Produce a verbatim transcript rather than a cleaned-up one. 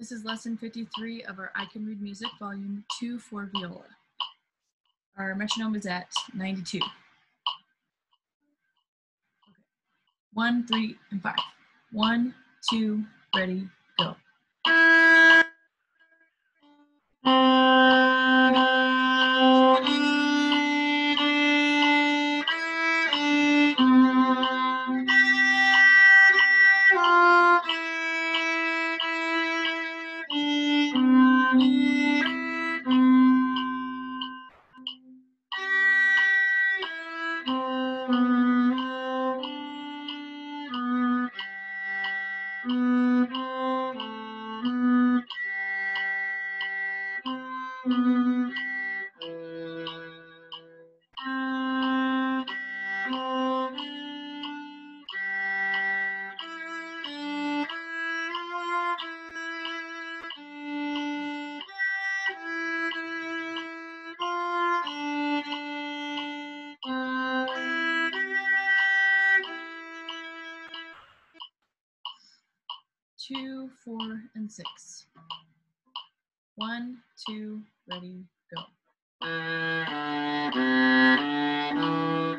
This is lesson fifty-three of our I Can Read Music, volume two for viola. Our metronome is at ninety-two. Okay. One, three, and five. One, two, ready, go. Two, four, and six. One, two, ready, go.